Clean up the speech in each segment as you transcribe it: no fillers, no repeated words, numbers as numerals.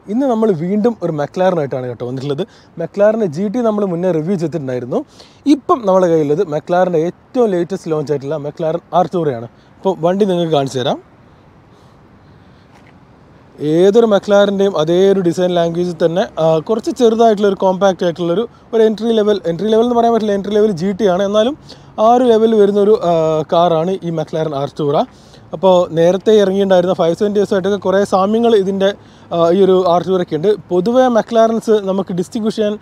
ഇന്ന് നമ്മൾ വീണ്ടും ഒരു മെക്ലാറിനായിട്ടാണ് കേട്ടോ വന്നിട്ടുള്ളത്. മെക്ലാറിൻ്റെ GT നമ്മൾ മുന്നേ റിവ്യൂ ചെയ്തിട്ടുണ്ടായിരുന്നു. ഇപ്പം നമ്മുടെ കയ്യിലുള്ളത് മെക്ലാറിൻ്റെ ഏറ്റവും ലേറ്റസ്റ്റ് ലോഞ്ച് ആയിട്ടുള്ള McLaren Artura'യാണ്. അപ്പോൾ വണ്ടി നിങ്ങൾക്ക് കാണിച്ചു തരാം. ഏതൊരു മെക്ലാറിൻ്റെയും അതേ ഒരു ഡിസൈൻ ലാംഗ്വേജിൽ തന്നെ കുറച്ച് ചെറുതായിട്ടുള്ളൊരു കോമ്പാക്റ്റ് ആയിട്ടുള്ളൊരു എൻട്രി ലെവൽ എന്ന് പറയാൻ പറ്റില്ല, എൻട്രി ലെവൽ GT ആണ്. എന്നാലും ആ ഒരു ലെവലിൽ വരുന്നൊരു കാറാണ് ഈ McLaren Artura. അപ്പോൾ നേരത്തെ ഇറങ്ങിയിട്ടുണ്ടായിരുന്ന 570S ആയിട്ടൊക്കെ കുറേ സാമ്യങ്ങൾ ഇതിൻ്റെ ഈ ഒരു Artura'യ്ക്ക് ഉണ്ട്. പൊതുവേ മെക്ലാറൻസ് നമുക്ക് ഡിസ്റ്റിങ്വിഷ് ചെയ്യാൻ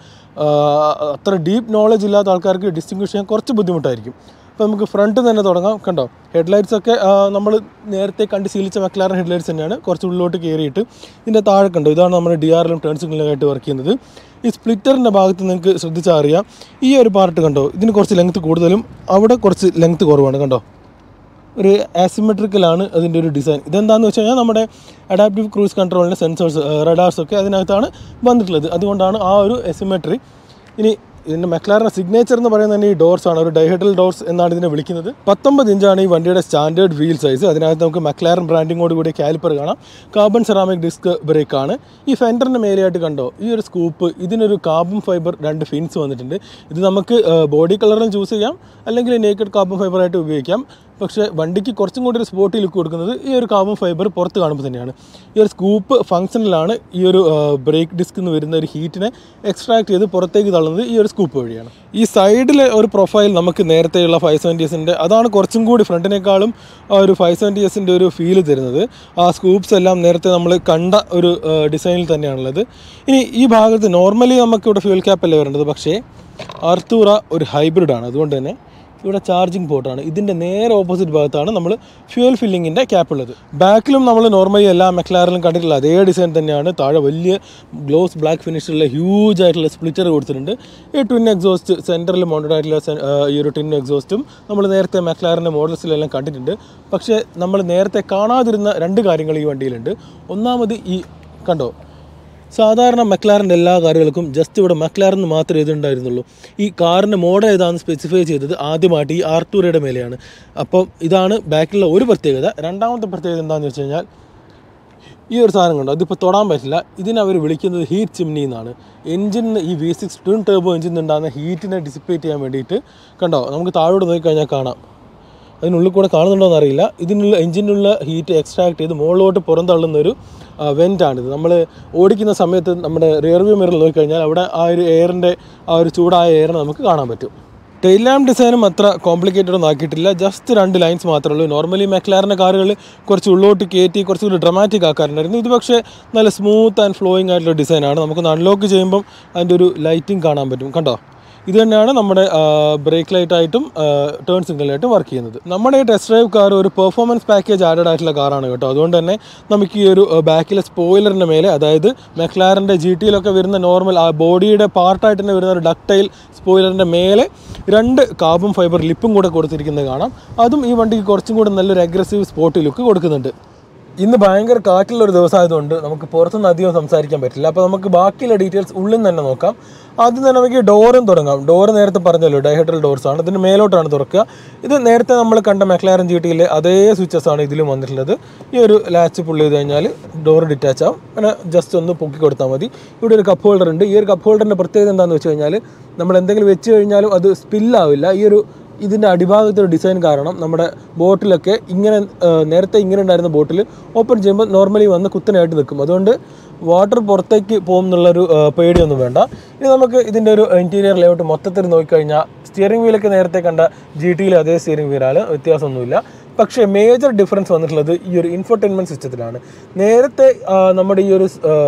അത്ര ഡീപ്പ് നോളജ് ഇല്ലാത്ത ആൾക്കാർക്ക് ഡിസ്റ്റിങ്വിഷ് ചെയ്യാൻ കുറച്ച് ബുദ്ധിമുട്ടായിരിക്കും. അപ്പോൾ നമുക്ക് ഫ്രണ്ട് തന്നെ തുടങ്ങാം. കണ്ടോ, ഹെഡ്ലൈറ്റ്സൊക്കെ നമ്മൾ നേരത്തെ കണ്ട് ശീലിച്ച മെക്ലാറൻ ഹെഡ്ലൈറ്റ്സ് തന്നെയാണ്, കുറച്ച് ഉള്ളിലോട്ട് കയറിയിട്ട്. ഇതിൻ്റെ താഴെ കണ്ടോ, ഇതാണ് നമ്മുടെ DRLും ടേൺ സിഗ്നലുമായിട്ട് വർക്ക് ചെയ്യുന്നത്. ഈ സ്പ്ലിറ്ററിൻ്റെ ഭാഗത്ത് നിങ്ങൾക്ക് ശ്രദ്ധിച്ചാൽ അറിയാം, ഈ ഒരു പാർട്ട് കണ്ടോ, ഇതിന് കുറച്ച് ലെങ്ത്ത് കൂടുതലും അവിടെ കുറച്ച് ലെങ്ത്ത് കുറവാണ്. കണ്ടോ, ഒരു ആസിമെട്രിക്കലാണ് അതിൻ്റെ ഒരു ഡിസൈൻ. ഇതെന്താണെന്ന് വെച്ച് കഴിഞ്ഞാൽ നമ്മുടെ അഡാപ്റ്റീവ് ക്രൂസ് കൺട്രോളിൻ്റെ സെൻസേഴ്സ് റഡാർസൊക്കെ അതിനകത്താണ് വന്നിട്ടുള്ളത്. അതുകൊണ്ടാണ് ആ ഒരു അസിമെട്രി. ഇനി ഇതിൻ്റെ മെക്ലാറിൻ്റെ സിഗ്നേച്ചർ എന്ന് പറയുന്നത് തന്നെ ഈ ഡോർസാണ്. ഒരു ഡൈഹെഡ്രൽ ഡോർസ് എന്നാണ് ഇതിനെ വിളിക്കുന്നത്. 19 ഇഞ്ചാണ് ഈ വണ്ടിയുടെ സ്റ്റാൻഡേർഡ് വീൽ സൈസ്. അതിനകത്ത് നമുക്ക് മെക്ലാറൻ ബ്രാൻഡിങ്ങോട് കൂടി കാലിപ്പർ കാണാം. കാർബൺ സെറാമിക് ഡിസ്ക് ബ്രേക്കാണ്. ഈ ഫെൻഡറിൻ്റെ മേലെയായിട്ട് കണ്ടോ, ഈ ഒരു സ്കൂപ്പ്, ഇതിനൊരു കാർബൺ ഫൈബർ 2 ഫിൻസ് വന്നിട്ടുണ്ട്. ഇത് നമുക്ക് ബോഡി കളറിലും ചൂസ് ചെയ്യാം, അല്ലെങ്കിൽ നേക്കഡ് കാർബൺ ഫൈബറായിട്ട് ഉപയോഗിക്കാം. പക്ഷേ വണ്ടിക്ക് കുറച്ചും കൂടി ഒരു സ്പോർട്ടി ലുക്ക് കൊടുക്കുന്നത് ഈ ഒരു കാർബൺ ഫൈബർ പുറത്ത് കാണുമ്പോൾ തന്നെയാണ്. ഈ ഒരു സ്കൂപ്പ് ഫംഗ്ഷനിലാണ്. ഈ ഒരു ബ്രേക്ക് ഡിസ്ക് എന്ന് വരുന്ന ഒരു ഹീറ്റിനെ എക്സ്ട്രാക്ട് ചെയ്ത് പുറത്തേക്ക് തള്ളുന്നത് ഈ ഒരു സ്കൂപ്പ് വഴിയാണ്. ഈ സൈഡിലെ ഒരു പ്രൊഫൈൽ നമുക്ക് നേരത്തെയുള്ള 570Sൻ്റെ അതാണ് കുറച്ചും കൂടി ഫ്രണ്ടിനേക്കാളും ഒരു 570Sൻ്റെ ഒരു ഫീല് തരുന്നത്. ആ സ്കൂപ്സ് എല്ലാം നേരത്തെ നമ്മൾ കണ്ട ഒരു ഡിസൈനിൽ തന്നെയാണുള്ളത്. ഇനി ഈ ഭാഗത്ത് നോർമലി നമുക്കിവിടെ ഫ്യൂൽ ക്യാപ്പല്ലേ വരേണ്ടത്, പക്ഷേ Artura ഒരു ഹൈബ്രിഡാണ്. അതുകൊണ്ട് തന്നെ ഇവിടെ ചാർജിങ് പോർട്ടാണ്. ഇതിൻ്റെ നേരെ ഓപ്പോസിറ്റ് ഭാഗത്താണ് നമ്മൾ ഫ്യൂൽ ഫില്ലിങ്ങിൻ്റെ ക്യാപ്പ് ഉള്ളത്. ബാക്കിലും നമ്മൾ നോർമലി എല്ലാ മെക്ലാറിലും കണ്ടിട്ടുള്ള അതേ ഡിസൈൻ തന്നെയാണ്. താഴെ വലിയ ഗ്ലോസ് ബ്ലാക്ക് ഫിനിഷിലുള്ള ഹ്യൂജ് ആയിട്ടുള്ള സ്പ്ലിറ്റർ കൊടുത്തിട്ടുണ്ട്. ഈ ട്വിൻ എക്സോസ്റ്റ് സെൻറ്ററിൽ മൗണ്ടഡ് ആയിട്ടുള്ള ഈ ഒരു ട്വിൻ എക്സോസ്റ്റും നമ്മൾ നേരത്തെ മെക്ലാറിൻ്റെ മോഡൽസിലെല്ലാം കണ്ടിട്ടുണ്ട്. പക്ഷേ നമ്മൾ നേരത്തെ കാണാതിരുന്ന 2 കാര്യങ്ങൾ ഈ വണ്ടിയിലുണ്ട്. ഒന്നാമത് ഈ കണ്ടോ, സാധാരണ മെക്ലാറിൻ്റെ എല്ലാ കാറുകൾക്കും ജസ്റ്റ് ഇവിടെ മെക്ലാറിന് മാത്രമേ ഇതുണ്ടായിരുന്നുള്ളൂ. ഈ കാറിൻ്റെ മോഡൽ ഏതാണെന്ന് സ്പെസിഫൈ ചെയ്തത് ആദ്യമായിട്ട് ഈ Artura'യുടെ മേലെയാണ്. അപ്പം ഇതാണ് ബാക്കിലുള്ള ഒരു പ്രത്യേകത. രണ്ടാമത്തെ പ്രത്യേകത എന്താണെന്ന് വെച്ച് കഴിഞ്ഞാൽ ഈ ഒരു സാധനം കണ്ടോ, അതിപ്പോൾ തൊടാൻ പറ്റില്ല. ഇതിനവർ വിളിക്കുന്നത് ഹീറ്റ് ചിമ്നി എന്നാണ്. എഞ്ചിന് ഈ V6 ട്വിൻ ടർബോ എഞ്ചിൻ ഉണ്ടാകുന്ന ഹീറ്റിനെ ഡിസിപ്പേറ്റ് ചെയ്യാൻ വേണ്ടിയിട്ട് കണ്ടോ, നമുക്ക് താഴോട്ട് നോക്കിക്കഴിഞ്ഞാൽ കാണാം. അതിനുള്ളിൽ കൂടെ കാണുന്നുണ്ടോ എന്നറിയില്ല. ഇതിനുള്ള എഞ്ചിനുള്ള ഹീറ്റ് എക്സ്ട്രാക്ട് ചെയ്ത് മുകളിലോട്ട് പുറന്തള്ളുന്നൊരു വെൻറ്റാണിത്. നമ്മൾ ഓടിക്കുന്ന സമയത്ത് നമ്മുടെ റിയർവ്യൂ മിററിൽ നോക്കിക്കഴിഞ്ഞാൽ അവിടെ ആ ഒരു എയറിൻ്റെ ആ ഒരു ചൂടായ എയറിനെ നമുക്ക് കാണാൻ പറ്റും. ടെയിൽ ലാമ്പ് ഡിസൈനും അത്ര കോംപ്ലിക്കേറ്റഡ് ഒന്നും ആക്കിയിട്ടില്ല. ജസ്റ്റ് 2 ലൈൻസ് മാത്രമേ ഉള്ളൂ. നോർമലി മെക്ലാറിൻ്റെ കാറുകൾ കുറച്ച് ഉള്ളോട്ട് കയറ്റി കുറച്ചുകൂടി ഡ്രമാറ്റിക് ആക്കാറുണ്ടായിരുന്നു. ഇത് പക്ഷേ നല്ല സ്മൂത്ത് ആൻഡ് ഫ്ലോയിങ് ആയിട്ടുള്ള ഡിസൈനാണ്. നമുക്കൊന്ന് അൺലോക്ക് ചെയ്യുമ്പം അതിൻ്റെ ഒരു ലൈറ്റിംഗ് കാണാൻ പറ്റും. കണ്ടോ, ഇത് തന്നെയാണ് നമ്മുടെ ബ്രേക്ക് ലൈറ്റായിട്ടും ടേൺ സിഗ്നലായിട്ടും വർക്ക് ചെയ്യുന്നത്. നമ്മുടെ ഈ ടെസ്റ്റ് ഡ്രൈവ് കാർ ഒരു പെർഫോമൻസ് പാക്കേജ് ആഡഡ് ആയിട്ടുള്ള കാറാണ് കേട്ടോ. അതുകൊണ്ട് തന്നെ നമുക്ക് ഈ ഒരു ബാക്കിലെ സ്പോയിലറിൻ്റെ മേലെ, അതായത് മെക്ലാറിൻ്റെ GTയിലൊക്കെ വരുന്ന നോർമൽ ആ ബോഡിയുടെ പാർട്ടായിട്ട് തന്നെ വരുന്ന ഒരു ഡക്ടൈൽ സ്പോയിലറിൻ്റെ മേലെ 2 കാർബൺ ഫൈബർ ലിപ്പും കൂടെ കൊടുത്തിരിക്കുന്നത് കാണാം. അതും ഈ വണ്ടിക്ക് കുറച്ചും കൂടെ നല്ലൊരു അഗ്രസീവ് സ്പോർട്ടി ലുക്ക് കൊടുക്കുന്നുണ്ട്. ഇന്ന് ഭയങ്കര കാറ്റുള്ളൊരു ദിവസമായതുകൊണ്ട് നമുക്ക് പുറത്തുനിന്ന് അധികം സംസാരിക്കാൻ പറ്റില്ല. അപ്പോൾ നമുക്ക് ബാക്കിയുള്ള ഡീറ്റെയിൽസ് ഉള്ളിൽ തന്നെ നോക്കാം. ആദ്യം തന്നെ നമുക്ക് ഡോറും തുടങ്ങാം. ഡോറ് നേരത്തെ പറഞ്ഞല്ലോ, ഡൈഹെഡ്രൽ ഡോർസാണ്. ഇതിന് മേലോട്ടാണ് തുറക്കുക. ഇത് നേരത്തെ നമ്മൾ കണ്ട മെക്ലാറൻ GTയിലെ അതേ സ്വിച്ചസാണ് ഇതിലും വന്നിട്ടുള്ളത്. ഈ ഒരു ലാച്ച് പുള്ളി ചെയ്ത് കഴിഞ്ഞാൽ ഡോറ് ഡിറ്റാച്ച് ആവും. അങ്ങനെ ജസ്റ്റ് ഒന്ന് പൊക്കി കൊടുത്താൽ മതി. ഇവിടെ ഒരു കപ്പ് ഹോൾഡർ ഉണ്ട്. ഈ ഒരു കപ്പ് ഹോൾഡറിൻ്റെ പ്രത്യേകത എന്താണെന്ന് വെച്ച് കഴിഞ്ഞാൽ നമ്മൾ എന്തെങ്കിലും വെച്ച് കഴിഞ്ഞാലും അത് സ്പില്ലാവില്ല. ഈ ഒരു ഇതിൻ്റെ അടിഭാഗത്തെ ഒരു ഡിസൈൻ കാരണം നമ്മുടെ ബോട്ടിലൊക്കെ ഇങ്ങനെ നേരത്തെ ഇങ്ങനെ ഉണ്ടായിരുന്ന ബോട്ടിൽ ഓപ്പൺ ചെയ്യുമ്പോൾ നോർമലി വന്ന് കുത്തനായിട്ട് നിൽക്കും. അതുകൊണ്ട് വാട്ടർ പുറത്തേക്ക് പോകും എന്നുള്ളൊരു പേടിയൊന്നും വേണ്ട. ഇനി നമുക്ക് ഇതിൻ്റെ ഒരു ഇൻറ്റീരിയർ ലേഔട്ട് മൊത്തത്തിൽ നോക്കിക്കഴിഞ്ഞാൽ സ്റ്റിയറിംഗ് വീലൊക്കെ നേരത്തെ കണ്ട GTയിലെ അതേ സ്റ്റിയറിംഗ് വീലാണ്, വ്യത്യാസമൊന്നുമില്ല. പക്ഷേ മേജർ ഡിഫറൻസ് വന്നിട്ടുള്ളത് ഈ ഒരു ഇൻഫോർടൈൻമെൻറ്റ് സിസ്റ്റത്തിലാണ്. നേരത്തെ നമ്മുടെ ഈ ഒരു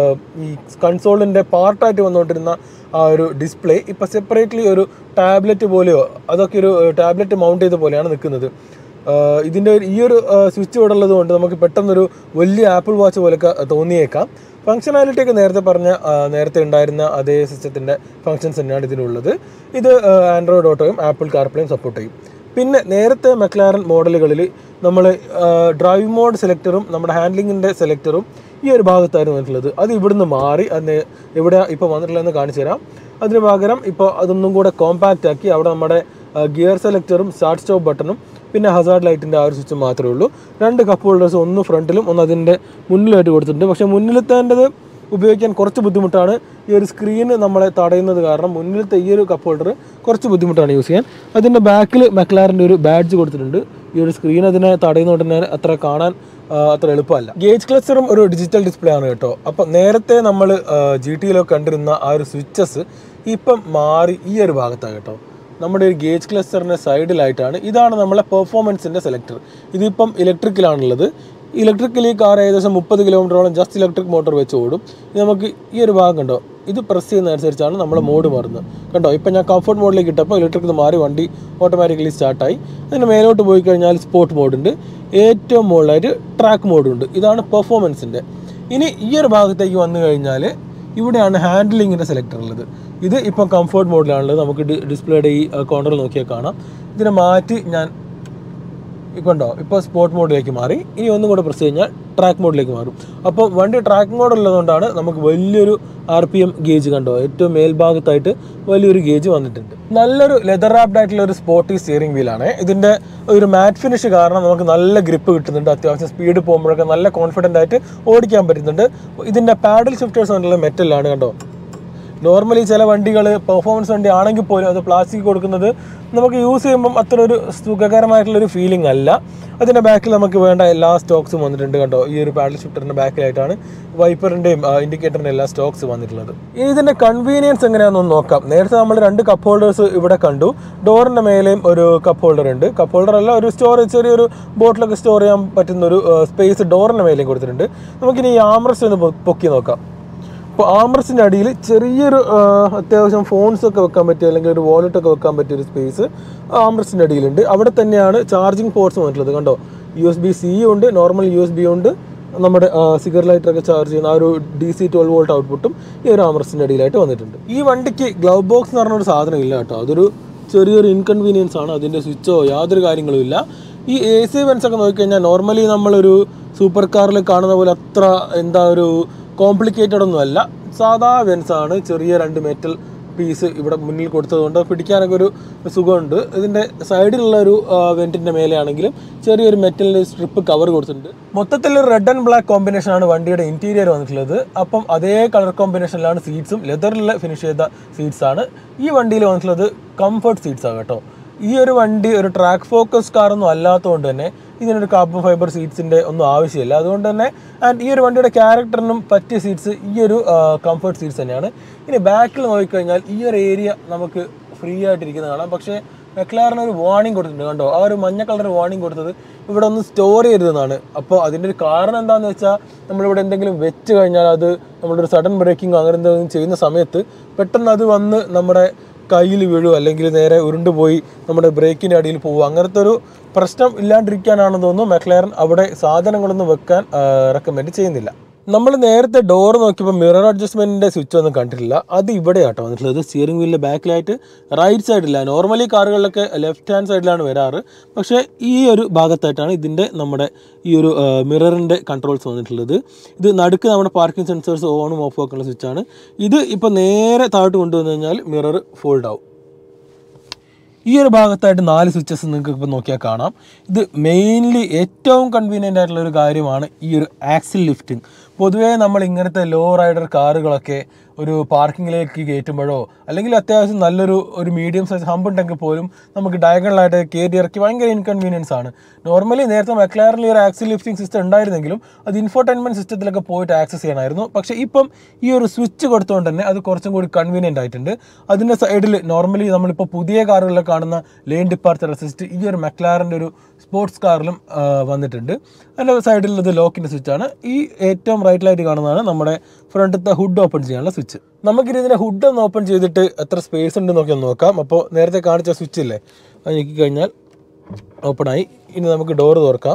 ഈ കൺസോളിൻ്റെ പാർട്ടായിട്ട് വന്നുകൊണ്ടിരുന്ന ആ ഒരു ഡിസ്പ്ലേ ഇപ്പോൾ സെപ്പറേറ്റ്ലി ഒരു ടാബ്ലറ്റ് പോലെയോ അതൊക്കെ ഒരു ടാബ്ലറ്റ് മൗണ്ട് ചെയ്ത പോലെയാണ് നിൽക്കുന്നത്. ഇതിൻ്റെ ഈ ഒരു സ്വിച്ച് ഇവിടെ ഉള്ളത് കൊണ്ട് നമുക്ക് പെട്ടെന്നൊരു വലിയ ആപ്പിൾ വാച്ച് പോലെയൊക്കെ തോന്നിയേക്കാം. ഫംഗ്ഷനാലിറ്റിയൊക്കെ നേരത്തെ ഉണ്ടായിരുന്ന അതേ സിസ്റ്റത്തിൻ്റെ ഫംഗ്ഷൻസ് തന്നെയാണ് ഇതിനുള്ളത്. ഇത് ആൻഡ്രോയിഡ് ഓട്ടോയും ആപ്പിൾ കാർപ്ലേയും സപ്പോർട്ട് ചെയ്യും. പിന്നെ നേരത്തെ മെക്ലാറൻ മോഡലുകളിൽ നമ്മൾ ഡ്രൈവ് മോഡ് സെലക്ടറും നമ്മുടെ ഹാൻഡ്ലിങ്ങിൻ്റെ സെലക്ടറും ഈ ഒരു ഭാഗത്തായിരുന്നു വന്നിട്ടുള്ളത്. അത് ഇവിടുന്ന് മാറി അതിന് എവിടെ ഇപ്പോൾ വന്നിട്ടുള്ളതെന്ന് കാണിച്ചു തരാം. അതിന് പകരം ഇപ്പോൾ അതൊന്നും കൂടെ കോമ്പാക്റ്റ് ആക്കി അവിടെ നമ്മുടെ ഗിയർ സെലക്ടറും സ്റ്റാർട്ട് സ്റ്റോപ്പ് ബട്ടണും പിന്നെ ഹസാർഡ് ലൈറ്റിൻ്റെ ആ ഒരു സ്വിച്ച് മാത്രമേ ഉള്ളൂ. 2 കപ്പ് ഹോൾഡേഴ്സ്, ഒന്ന് ഫ്രണ്ടിലും ഒന്ന് അതിൻ്റെ മുന്നിലായിട്ട് കൊടുത്തിട്ടുണ്ട്. പക്ഷേ മുന്നിലത്തേണ്ടത് ഉപയോഗിക്കാൻ കുറച്ച് ബുദ്ധിമുട്ടാണ്. ഈ ഒരു സ്ക്രീന് നമ്മളെ തടയുന്നത് കാരണം മുന്നിലത്തെ ഈ ഒരു കപ്പ് ഹോൾഡർ കുറച്ച് ബുദ്ധിമുട്ടാണ് യൂസ് ചെയ്യാൻ. അതിൻ്റെ ബാക്കിൽ മെക്ലാറിൻ്റെ ഒരു ബാഡ്ജ് കൊടുത്തിട്ടുണ്ട്. ഈ ഒരു സ്ക്രീൻ അതിനെ തടയുന്നതുകൊണ്ട് തന്നെ അത്ര കാണാൻ അത്ര എളുപ്പമല്ല. ഗേജ് ക്ലസ്റ്ററും ഒരു ഡിജിറ്റൽ ഡിസ്പ്ലേ ആണ് കേട്ടോ. അപ്പോൾ നേരത്തെ നമ്മൾ GT-ലൊക്കെ കണ്ടിരുന്ന ആ ഒരു സ്വിച്ചസ് ഇപ്പം മാറി ഈ ഒരു ഭാഗത്താണ് കേട്ടോ. നമ്മുടെ ഒരു ഗേജ് ക്ലസ്റ്ററിൻ്റെ സൈഡിലായിട്ടാണ്. ഇതാണ് നമ്മളെ പെർഫോമൻസിൻ്റെ സെലക്ടർ. ഇതിപ്പം ഇലക്ട്രിക്കലാണുള്ളത്. ഇലക്ട്രിക്കലി കാർ ഏകദേശം 30 കിലോമീറ്ററോളം ജസ്റ്റ് ഇലക്ട്രിക് മോട്ടോർ വെച്ച് ഓടും. ഇത് നമുക്ക് ഈ ഒരു ഭാഗം കണ്ടോ, ഇത് പ്രസ് ചെയ്യുന്നതനുസരിച്ചാണ് നമ്മൾ മോഡ് മാറുന്നത് കണ്ടോ. ഇപ്പം ഞാൻ കംഫർട്ട് മോഡിലേക്ക് ഇട്ടപ്പോൾ ഇലക്ട്രിക് മാറി വണ്ടി ഓട്ടോമാറ്റിക്കലി സ്റ്റാർട്ടായി. അതിന് മേലോട്ട് പോയി കഴിഞ്ഞാൽ സ്പോർട്ട് മോഡുണ്ട്, ഏറ്റവും മുകളിലായിട്ട് ട്രാക്ക് മോഡുണ്ട്. ഇതാണ് പെർഫോമൻസിൻ്റെ. ഇനി ഈ ഒരു ഭാഗത്തേക്ക് വന്നു കഴിഞ്ഞാൽ ഇവിടെയാണ് ഹാൻഡിലിങ്ങിൻ്റെ സെലക്ടർ ഉള്ളത്. ഇത് ഇപ്പം കംഫർട്ട് മോഡിലാണുള്ളത്. നമുക്ക് ഡിസ്പ്ലേയുടെ ഈ കോർണറിൽ നോക്കിയാൽ കാണാം. ഇതിനെ മാറ്റി ഞാൻ കണ്ടോ ഇപ്പോൾ സ്പോർട്ട് മോഡിലേക്ക് മാറി. ഇനി ഒന്നും കൂടെ പ്രസ് കഴിഞ്ഞാൽ ട്രാക്ക് മോഡിലേക്ക് മാറും. അപ്പോൾ വണ്ടി ട്രാക്ക് മോഡ് ഉള്ളതുകൊണ്ടാണ് നമുക്ക് വലിയൊരു RPM ഗേജ് കണ്ടോ, ഏറ്റവും മേൽഭാഗത്തായിട്ട് വലിയൊരു ഗേജ് വന്നിട്ടുണ്ട്. നല്ലൊരു ലെതർ റാപ്ഡ് ആയിട്ടുള്ള ഒരു സ്പോർട്ടി സ്റ്റിയറിംഗ് വീലാണ്. ഇതിൻ്റെ ഒരു മാറ്റ് ഫിനിഷ് കാരണം നമുക്ക് നല്ല ഗ്രിപ്പ് കിട്ടുന്നുണ്ട്. അത്യാവശ്യം സ്പീഡ് പോകുമ്പോഴൊക്കെ നല്ല കോൺഫിഡൻ്റ് ആയിട്ട് ഓടിക്കാൻ പറ്റുന്നുണ്ട്. ഇതിൻ്റെ പാഡൽ ഷിഫ്റ്റേഴ്സ് കൊണ്ടുള്ള മെറ്റലാണ് കണ്ടോ. നോർമലി ചില വണ്ടികൾ പെർഫോമൻസ് വണ്ടി ആണെങ്കിൽ പോലും അത് പ്ലാസ്റ്റിക് കൊടുക്കുന്നത് നമുക്ക് യൂസ് ചെയ്യുമ്പം അത്ര ഒരു സുഖകരമായിട്ടുള്ളൊരു ഫീലിംഗ് അല്ല. അതിൻ്റെ ബാക്കിൽ നമുക്ക് വേണ്ട എല്ലാ സ്റ്റോക്സും വന്നിട്ടുണ്ട് കണ്ടോ. ഈ ഒരു പാഡൽ ഷിഫ്റ്ററിൻ്റെ ബാക്കിലായിട്ടാണ് വൈപ്പറിൻ്റെയും ഇൻഡിക്കേറ്ററിൻ്റെ എല്ലാ സ്റ്റോക്സ് വന്നിട്ടുള്ളത്. ഇനി ഇതിൻ്റെ കൺവീനിയൻസ് എങ്ങനെയാണെന്ന് നോക്കാം. നേരത്തെ നമ്മൾ 2 കപ്പ് ഹോൾഡേഴ്സ് ഇവിടെ കണ്ടു. ഡോറിൻ്റെ മേലെയും ഒരു കപ്പ് ഹോൾഡർ ഉണ്ട്. കപ്പ് ഹോൾഡർ അല്ല, ഒരു സ്റ്റോറേജ്, ചെറിയൊരു ബോട്ടിലൊക്കെ സ്റ്റോർ ചെയ്യാൻ പറ്റുന്ന ഒരു സ്പേസ് ഡോറിൻ്റെ മേലെയും കൊടുത്തിട്ടുണ്ട്. നമുക്കിനി ഈ ആംറസ്റ്റ് ഒന്ന് പൊക്കി നോക്കാം. അപ്പോൾ ആംറസ്റ്റിൻ്റെ അടിയിൽ ചെറിയൊരു അത്യാവശ്യം ഫോൺസൊക്കെ വെക്കാൻ പറ്റിയ അല്ലെങ്കിൽ ഒരു വാലറ്റൊക്കെ വെക്കാൻ പറ്റിയൊരു സ്പേസ് ആംറസ്റ്റിൻ്റെ അടിയിലുണ്ട്. അവിടെ തന്നെയാണ് ചാർജിങ് പോർട്ട്സ് വന്നിട്ടുള്ളത് കണ്ടോ. USB-C ഉണ്ട്, നോർമൽ USB ഉണ്ട്. നമ്മുടെ സിഗർ ലൈറ്ററൊക്കെ ചാർജ് ചെയ്യുന്ന ആ ഒരു DC 12 വോൾട്ട് ഔട്ട്പുട്ടും ഈ ഒരു ആംറസ്റ്റിൻ്റെ അടിയിലായിട്ട് വന്നിട്ടുണ്ട്. ഈ വണ്ടിക്ക് ഗ്ലൗ ബോക്സ് എന്ന് പറഞ്ഞൊരു സാധനം ഇല്ല കേട്ടോ. അതൊരു ചെറിയൊരു ഇൻകൺവീനിയൻസ് ആണ്. അതിൻ്റെ സ്വിച്ചോ യാതൊരു കാര്യങ്ങളും ഇല്ല. ഈ AC വെൻസ് ഒക്കെ നോക്കിക്കഴിഞ്ഞാൽ നോർമലി നമ്മളൊരു സൂപ്പർ കാറിൽ കാണുന്ന പോലെ അത്ര ഒരു കോംപ്ലിക്കേറ്റഡ് ഒന്നുമല്ല. സാധാ വെൻസാണ്. ചെറിയ 2 മെറ്റൽ പീസ് ഇവിടെ മുന്നിൽ കൊടുത്തതുകൊണ്ട് പിടിക്കാനൊക്കെ ഒരു സുഖമുണ്ട്. ഇതിൻ്റെ സൈഡിലുള്ള ഒരു വെൻറ്റിൻ്റെ മേലെയാണെങ്കിലും ചെറിയൊരു മെറ്റൽ സ്ട്രിപ്പ് കവർ കൊടുത്തിട്ടുണ്ട്. മൊത്തത്തിൽ റെഡ് ആൻഡ് ബ്ലാക്ക് കോമ്പിനേഷനാണ് വണ്ടിയുടെ ഇൻറ്റീരിയർ വന്നിട്ടുള്ളത്. അപ്പം അതേ കളർ കോമ്പിനേഷനിലാണ് സീറ്റ്സും. ലെതറിൽ ഫിനിഷ് ചെയ്ത സീറ്റ്സാണ് ഈ വണ്ടിയിൽ വന്നിട്ടുള്ളത്. കംഫർട്ട് സീറ്റ്സാണ് കേട്ടോ. ഈ ഒരു വണ്ടി ഒരു ട്രാക്ക് ഫോക്കസ് കാറൊന്നും അല്ലാത്തതുകൊണ്ട് തന്നെ ഇതിനൊരു കാർബൺ ഫൈബർ സീറ്റ്സിൻ്റെ ഒന്നും ആവശ്യമില്ല. അതുകൊണ്ട് തന്നെ ഈ ഒരു വണ്ടിയുടെ ക്യാരക്ടറിനും പറ്റിയ സീറ്റ്സ് ഈ ഒരു കംഫർട്ട് സീറ്റ്സ് തന്നെയാണ്. ഇനി ബാക്കിൽ നോക്കിക്കഴിഞ്ഞാൽ ഈ ഒരു ഏരിയ നമുക്ക് ഫ്രീ ആയിട്ടിരിക്കുന്നത് കാണാം. പക്ഷേ മെക്ലാറിന് ഒരു വാർണിംഗ് കൊടുത്തിട്ടുണ്ട് കണ്ടോ. ആ ഒരു മഞ്ഞ കളർ വാർണിംഗ് കൊടുത്തത് ഇവിടെ ഒന്ന് സ്റ്റോർ ചെയ്തതെന്നാണ്. അപ്പോൾ അതിൻ്റെ ഒരു കാരണം എന്താണെന്ന് വെച്ചാൽ നമ്മളിവിടെ എന്തെങ്കിലും വെച്ച് കഴിഞ്ഞാൽ അത് നമ്മളൊരു സഡൻ ബ്രേക്കിങ്ങോ അങ്ങനെ എന്തെങ്കിലും ചെയ്യുന്ന സമയത്ത് പെട്ടെന്ന് അത് വന്ന് നമ്മുടെ കയ്യിൽ വീഴും, അല്ലെങ്കിൽ നേരെ ഉരുണ്ടുപോയി നമ്മുടെ ബ്രേക്കിൻ്റെ അടിയിൽ പോകും. അങ്ങനത്തെ ഒരു പ്രശ്നം ഇല്ലാണ്ടിരിക്കാനാണെന്ന് തോന്നുന്നു മെക്ലാരൻ അവിടെ സാധനങ്ങളൊന്നും വെക്കാൻ റെക്കമെൻഡ് ചെയ്യുന്നില്ല. നമ്മൾ നേരത്തെ ഡോർ നോക്കിയപ്പോൾ മിറർ അഡ്ജസ്റ്റ്മെൻറ്റിൻ്റെ സ്വിച്ച് ഒന്നും കണ്ടിട്ടില്ല. അത് ഇവിടെ ആട്ടോ വന്നിട്ടുള്ളത്. സ്റ്റിയറിംഗ് വീലിൻ്റെ ബാക്കിലായിട്ട് റൈറ്റ് സൈഡില്ല. നോർമലി കാറുകളിലൊക്കെ ലെഫ്റ്റ് ഹാൻഡ് സൈഡിലാണ് വരാറ്. പക്ഷേ ഈ ഒരു ഭാഗത്തായിട്ടാണ് ഇതിൻ്റെ നമ്മുടെ ഈ ഒരു മിററിൻ്റെ കൺട്രോൾസ് വന്നിട്ടുള്ളത്. ഇത് നടുക്ക് നമ്മുടെ പാർക്കിംഗ് സെൻസേഴ്സ് ഓണും ഓഫും ഒക്കെ ഉള്ള സ്വിച്ചാണ്. ഇത് ഇപ്പോൾ നേരെ താഴോട്ട് കൊണ്ടുവന്നു കഴിഞ്ഞാൽ മിറർ ഫോൾഡ് ആവും. ഈ ഒരു ഭാഗത്തായിട്ട് 4 സ്വിച്ചസ് നിങ്ങൾക്ക് ഇപ്പോൾ നോക്കിയാൽ കാണാം. ഇത് മെയിൻലി ഏറ്റവും കൺവീനിയൻ്റ് ആയിട്ടുള്ള ഒരു കാര്യമാണ് ഈ ഒരു ആക്സിൽ ലിഫ്റ്റിംഗ്. പൊതുവേ നമ്മൾ ഇങ്ങനത്തെ ലോ റൈഡർ കാറുകളൊക്കെ ഒരു പാർക്കിങ്ങിലേക്ക് കയറ്റുമ്പോഴോ അല്ലെങ്കിൽ അത്യാവശ്യം നല്ലൊരു മീഡിയം സൈസ് ഹമ്പ് ഉണ്ടെങ്കിൽ പോലും നമുക്ക് ഡയഗണലായിട്ട് കയറ്റി ഇറക്കി ഭയങ്കര ഇൻകൺവീനിയൻസ് ആണ്. നോർമലി നേരത്തെ മെക്ലാറിൽ ഒരു ആക്സിൽ ലിഫ്റ്റിംഗ് സിസ്റ്റം ഉണ്ടായിരുന്നെങ്കിലും അത് ഇൻഫോർടൈൻമെൻറ്റ് സിസ്റ്റത്തിലൊക്കെ പോയിട്ട് ആക്സസ് ചെയ്യണമായിരുന്നു. പക്ഷേ ഇപ്പം ഈ ഒരു സ്വിച്ച് കൊടുത്തുകൊണ്ട് തന്നെ അത് കുറച്ചും കൂടി കൺവീനിയൻ്റ് ആയിട്ടുണ്ട്. അതിൻ്റെ സൈഡിൽ നോർമലി നമ്മളിപ്പോൾ പുതിയ കാറുകളിൽ കാണുന്ന ലെയിൻ ഡിപ്പാർച്ചർ അസിസ്റ്റ് ഈ ഒരു മെക്ലാറിൻ്റെ ഒരു സ്പോർട്സ് കാറിലും വന്നിട്ടുണ്ട്. അതിൻ്റെ സൈഡിലുള്ളത് ലോക്കിൻ്റെ സ്വിച്ചാണ്. ഈ ഏറ്റവും റൈറ്റിലായിട്ട് കാണുന്നതാണ് നമ്മുടെ ഫ്രണ്ടത്തെ ഹുഡ് ഓപ്പൺ ചെയ്യാനുള്ള സ്വിച്ച്. നമുക്കിനി ഇതിൻ്റെ ഹുഡ് ഒന്ന് ഓപ്പൺ ചെയ്തിട്ട് എത്ര സ്പേസ് ഉണ്ട് നോക്കി ഒന്ന് നോക്കാം. അപ്പോൾ നേരത്തെ കാണിച്ച സ്വിച്ച് ഇല്ലേ, അത് ഞെക്കി കഴിഞ്ഞാൽ ഓപ്പണായി. ഇനി നമുക്ക് ഡോറ് തുറക്കാം.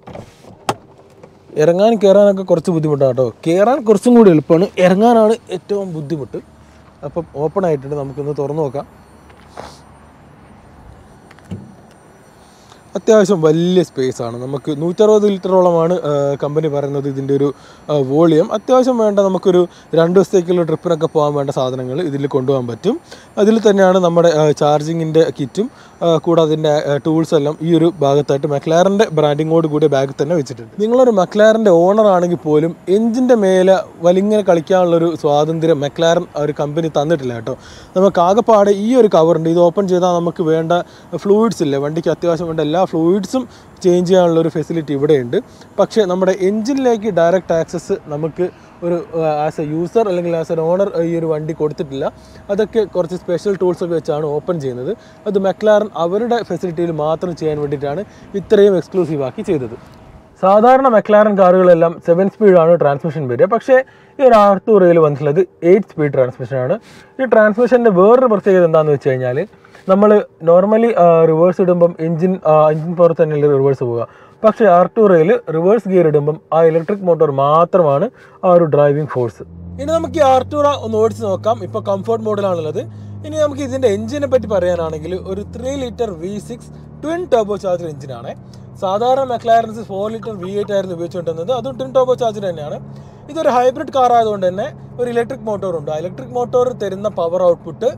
ഇറങ്ങാൻ കയറാനൊക്കെ കുറച്ച് ബുദ്ധിമുട്ടാണ് കേട്ടോ. കയറാൻ കുറച്ചും കൂടി എളുപ്പമാണ്, ഇറങ്ങാനാണ് ഏറ്റവും ബുദ്ധിമുട്ട്. അപ്പം ഓപ്പൺ ആയിട്ടുണ്ട്. നമുക്കൊന്ന് തുറന്നു നോക്കാം. അത്യാവശ്യം വലിയ സ്പേസാണ്. നമുക്ക് 160 ലിറ്ററോളമാണ് കമ്പനി പറയുന്നത് ഇതിൻ്റെ ഒരു വോളിയം. അത്യാവശ്യം വേണ്ട നമുക്കൊരു 2 ദിവസത്തേക്കുള്ള ട്രിപ്പിനൊക്കെ പോകാൻ വേണ്ട സാധനങ്ങൾ ഇതിൽ കൊണ്ടുപോകാൻ പറ്റും. അതിൽ തന്നെയാണ് നമ്മുടെ ചാർജിങ്ങിൻ്റെ കിറ്റും കൂടാതെ അതിൻ്റെ ടൂൾസ് എല്ലാം ഈ ഒരു ഭാഗത്തായിട്ട് മെക്ലാറിൻ്റെ ബ്രാൻഡിങ്ങോട് കൂടിയ ബാഗിൽ തന്നെ വെച്ചിട്ടുണ്ട്. നിങ്ങളൊരു മെക്ലാറിൻ്റെ ഓണർ ആണെങ്കിൽ പോലും എഞ്ചിൻ്റെ മേലെ വലിങ്ങനെ കളിക്കാനുള്ളൊരു സ്വാതന്ത്ര്യം മെക്ലാരൻ ഒരു കമ്പനി തന്നിട്ടില്ല കേട്ടോ. നമുക്ക് ആകെപ്പാടെ ഈ ഒരു കവറുണ്ട്. ഇത് ഓപ്പൺ ചെയ്താൽ നമുക്ക് വേണ്ട ഫ്ലൂയിഡ്സ് ഇല്ലേ, വണ്ടിക്ക് അത്യാവശ്യം വേണ്ട എല്ലാ ഫ്ലൂയിഡ്സും ചേഞ്ച് ചെയ്യാനുള്ളൊരു ഫെസിലിറ്റി ഇവിടെയുണ്ട്. പക്ഷേ നമ്മുടെ എഞ്ചിനിലേക്ക് ഡയറക്റ്റ് ആക്സസ് നമുക്ക് ഒരു ആസ് എ യൂസർ അല്ലെങ്കിൽ ആസ് എൻ ഓണർ ഈ ഒരു വണ്ടി കൊടുത്തിട്ടില്ല. അതൊക്കെ കുറച്ച് സ്പെഷ്യൽ ടൂൾസൊക്കെ വെച്ചാണ് ഓപ്പൺ ചെയ്യുന്നത്. അത് മെക്ലാരൻ അവരുടെ ഫെസിലിറ്റിയിൽ മാത്രം ചെയ്യാൻ വേണ്ടിയിട്ടാണ് ഇത്രയും എക്സ്ക്ലൂസീവ് ആക്കി ചെയ്തത്. സാധാരണ മെക്ലാരൻ കാറുകളെല്ലാം 7 സ്പീഡാണ് ട്രാൻസ്മിഷൻ വരിക. പക്ഷേ ഈ ഒരു ആർട്ടൂറയിൽ വന്നിട്ടുള്ളത് 8 സ്പീഡ് ട്രാൻസ്മിഷനാണ്. ഈ ട്രാൻസ്മിഷൻ്റെ വേറൊരു പ്രത്യേകത എന്താണെന്ന് വെച്ച് കഴിഞ്ഞാൽ നമ്മൾ നോർമലി റിവേഴ്സ് ഇടുമ്പം എഞ്ചിൻ പവർ തന്നെയല്ലേ റിവേഴ്സ് പോവുക. പക്ഷേ ആർട്ടൂറയിൽ റിവേഴ്സ് ഗിയർ ഇടുമ്പം ആ ഇലക്ട്രിക് മോട്ടോർ മാത്രമാണ് ആ ഒരു ഡ്രൈവിംഗ് ഫോഴ്സ്. ഇനി നമുക്ക് ഈ ആർട്ടൂറ ഒന്ന് ഓടിച്ച് നോക്കാം. ഇപ്പോൾ കംഫർട്ട് മോഡിലാണുള്ളത്. ഇനി നമുക്ക് ഇതിൻ്റെ എഞ്ചിനെ പറ്റി പറയാനാണെങ്കിൽ ഒരു 3 litre V6 twin turbo charger എഞ്ചിനാണ്. സാധാരണ മെക്ലാരൻസ് 4 ലിറ്റർ V8 ആയിരുന്നു ഉപയോഗിച്ചുകൊണ്ടിരുന്നത്. അതും ട്വിൻ ടർബോ ചാർജർ തന്നെയാണ്. ഇതൊരു ഹൈബ്രിഡ് കാർ ആയതുകൊണ്ട് തന്നെ ഒരു ഇലക്ട്രിക് മോട്ടോറുണ്ട്. ആ ഇലക്ട്രിക് മോട്ടോർ തരുന്ന പവർ ഔട്ട്പുട്ട്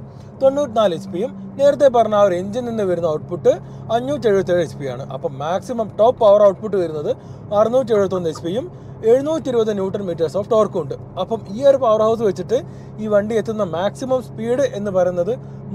94 HP-യും നേരത്തെ പറഞ്ഞ ആ ഒരു എഞ്ചിൻ നിന്ന് വരുന്ന ഔട്ട്പുട്ട് 577 HP-യാണ്. അപ്പം മാക്സിമം ടോപ്പ് പവർ ഔട്ട്പുട്ട് വരുന്നത് 671 HP-യും 720 ന്യൂട്ടൺ മീറ്റേഴ്സ് ഓഫ് ടോർക്കും ഉണ്ട്. അപ്പം ഈ ഒരു പവർ ഹൗസ് വെച്ചിട്ട് ഈ വണ്ടി എത്തുന്ന മാക്സിമം സ്പീഡ് എന്ന് പറയുന്നത്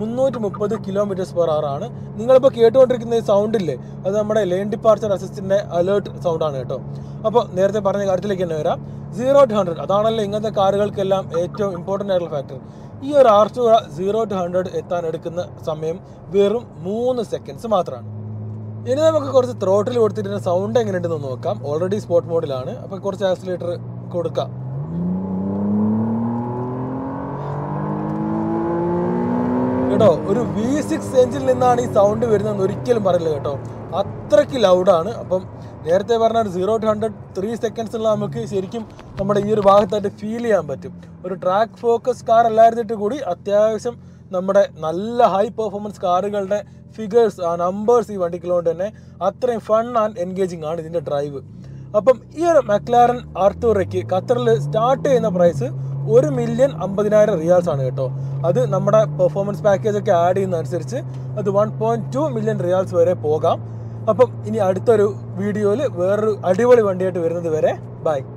330 km/h ആണ്. നിങ്ങളിപ്പോൾ കേട്ടുകൊണ്ടിരിക്കുന്ന ഈ സൗണ്ടില്ലേ, അത് നമ്മുടെ ലെയിൻ ഡിപ്പാർച്ചർ അസിസ്റ്റിൻ്റെ അലേർട്ട് സൗണ്ടാണ് കേട്ടോ. അപ്പോൾ നേരത്തെ പറഞ്ഞ കാര്യത്തിലേക്ക് തന്നെ വരാം. 0 to 100 അതാണല്ലോ ഇങ്ങനത്തെ കാറുകൾക്കെല്ലാം ഏറ്റവും ഇമ്പോർട്ടൻ്റ് ആയിട്ടുള്ള ഫാക്ടർ. ഈ ഒരു ആർട്ടൂറ 0 to 100 എത്താൻ എടുക്കുന്ന സമയം വെറും 3 സെക്കൻഡ്സ് മാത്രമാണ്. ഇനി നമുക്ക് കുറച്ച് ത്രോട്ടിൽ കൊടുത്തിട്ട് സൗണ്ട് എങ്ങനെയുണ്ടെന്ന് നോക്കാം. ഓൾറെഡി സ്പോർട്ട് മോഡിലാണ്. അപ്പോൾ കുറച്ച് ആക്സിലേറ്റർ കൊടുക്കാം. കേട്ടോ, ഒരു V6 എഞ്ചിൽ നിന്നാണ് ഈ സൗണ്ട് വരുന്നതെന്ന് ഒരിക്കലും പറയില്ല കേട്ടോ. അത്രയ്ക്ക് ലൗഡാണ്. അപ്പം നേരത്തെ പറഞ്ഞ 0 to 100 3 സെക്കൻഡ്സിൽ നമുക്ക് ശരിക്കും നമ്മുടെ ഈ ഒരു ഭാഗത്തായിട്ട് ഫീൽ ചെയ്യാൻ പറ്റും. ഒരു ട്രാക്ക് ഫോക്കസ് കാർ അല്ലായിരുന്നിട്ട് കൂടി അത്യാവശ്യം നമ്മുടെ നല്ല ഹൈ പെർഫോമൻസ് കാറുകളുടെ ഫിഗേഴ്സ് ആ നമ്പേഴ്സ് ഈ വണ്ടിക്കുള്ളതുകൊണ്ട് തന്നെ അത്രയും ഫൺ ആൻഡ് എൻഗേജിങ് ആണ് ഇതിൻ്റെ ഡ്രൈവ്. അപ്പം ഈ ഒരു മെക്ലാരൻ ആർട്ടൂറയ്ക്ക് ഖത്തറിൽ സ്റ്റാർട്ട് ചെയ്യുന്ന പ്രൈസ് 1,50,000 റിയാൽസ് ആണ് കേട്ടോ. അത് നമ്മുടെ പെർഫോമൻസ് പാക്കേജ് ഒക്കെ ആഡ് ചെയ്യുന്നതനുസരിച്ച് അത് 1.2 മില്യൺ റിയാൽസ് വരെ പോകാം. അപ്പം ഇനി അടുത്തൊരു വീഡിയോയിൽ വേറൊരു അടിപൊളി വണ്ടിയായിട്ട് വരുന്നത് വരെ ബൈ.